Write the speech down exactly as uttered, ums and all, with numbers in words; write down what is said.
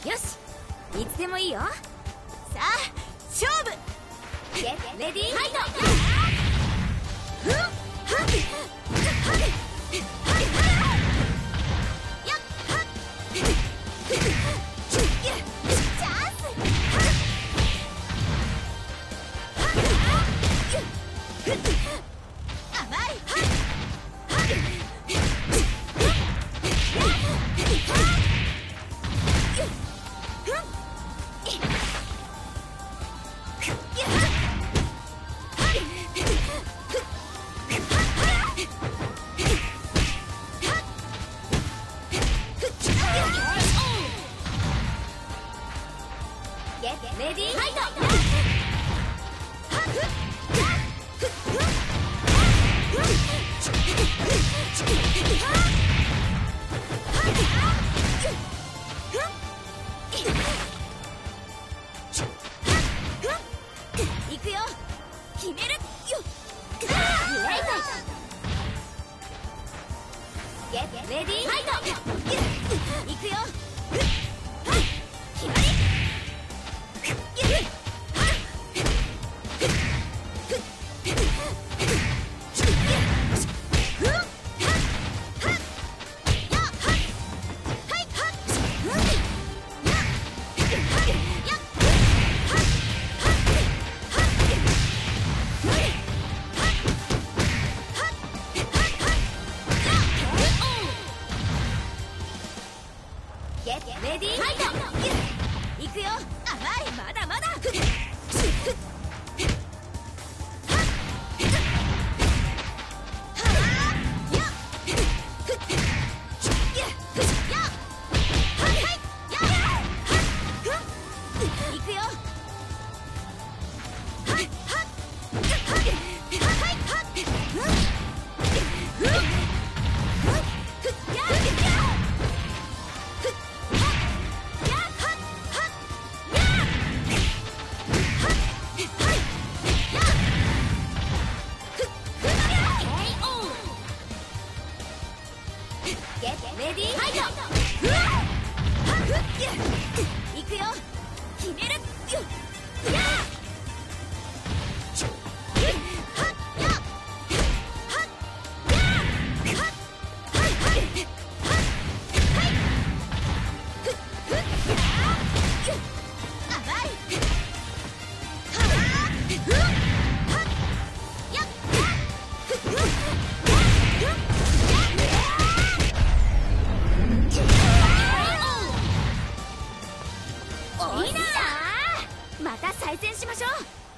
よし、いつでもいいよ。さあ勝負。ゲッレディーファイト。ふっはっはっはっやっはっチャンス。甘い。レディーファイト。いくよ、決めるよ。ゲッレディーファイト。いくよ、決まり。レディーファイト。いくよ、甘い。まだまだ。いくよ。レディーファイト。いくよ、決めるよ。いいな。また再戦しましょう。